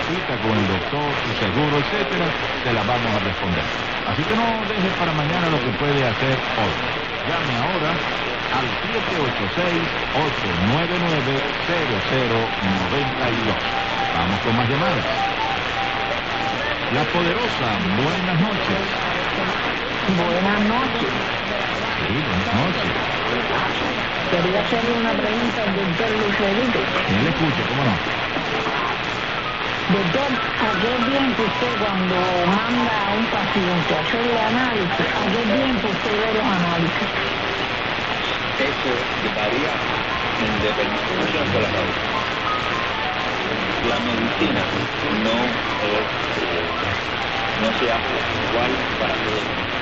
cita con el doctor, su seguro, etcétera, se las vamos a responder. Así que no deje para mañana lo que puede hacer hoy. Llame ahora al 786-899-0092. Vamos con más llamadas. La Poderosa, buenas noches. Buenas noches. Sí, buenas noches. Quería hacerle una pregunta al doctor Luis Felipe. ¿Quién le escucha? ¿Cómo no? Doctor, ¿a qué tiempo usted cuando manda a un paciente a hacerle análisis, a qué tiempo usted ve los análisis? Eso varía en dependencia de la causa. La medicina no se hace igual para todos.